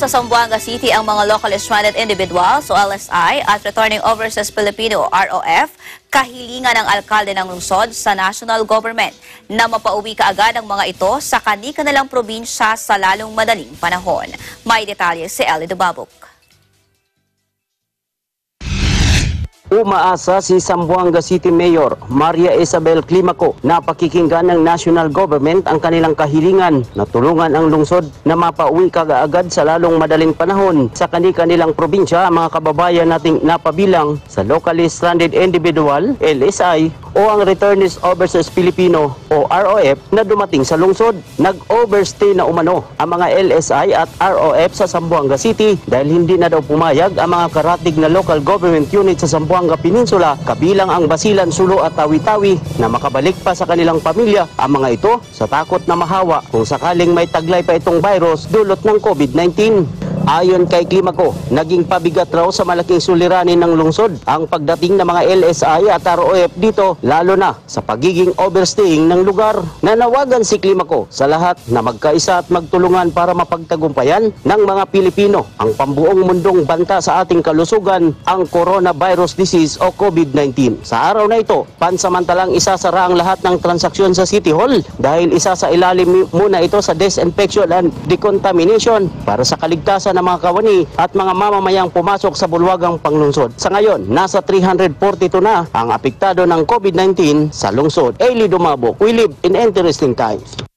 sa Zamboanga City ang mga locally stranded individuals o LSI at returning overseas Filipino o ROF, kahilingan ng alkalde ng lungsod sa national government na mapauwi kaagad ang mga ito sa kani-kanilang probinsya sa lalong madaling panahon. May detalye si Ellie Dubabuk. Umaasa si Zamboanga City Mayor Maria Isabel Climaco na pakikinggan ng national government ang kanilang kahilingan na tulungan ang lungsod na mapauwi kaagad sa lalong madaling panahon sa kani-kanilang probinsya ang mga kababayan nating napabilang sa locally stranded individual LSI o ang returnees overseas Filipino o ROF na dumating sa lungsod. Nag-overstay na umano ang mga LSI at ROF sa Zamboanga City dahil hindi na daw pumayag ang mga karatig na local government unit sa Zamboanga Peninsula, kabilang ang Basilan, Sulu at Tawi-Tawi na makabalik pa sa kanilang pamilya. Ang mga ito sa takot na mahawa kung sakaling may taglay pa itong virus dulot ng COVID-19. Ayon kay Climaco, naging pabigat raw sa malaking suliranin ng lungsod ang pagdating ng mga LSI at ROF dito, lalo na sa pagiging overstaying ng lugar. Nanawagan si Climaco sa lahat na magkaisa at magtulungan para mapagtagumpayan ng mga Pilipino ang pambuong mundong banta sa ating kalusugan, ang coronavirus disease o COVID-19. Sa araw na ito, pansamantalang isasara ang lahat ng transaksyon sa City Hall dahil isa sa ilalim muna ito sa disinfection and decontamination para sa kaligtasan ng mga kawani at mga mamamayang pumasok sa bulwagang panglungsod. Sa ngayon, nasa 342 na ang apektado ng COVID-19 sa lungsod. Ellie Dumabok, we live in interesting times.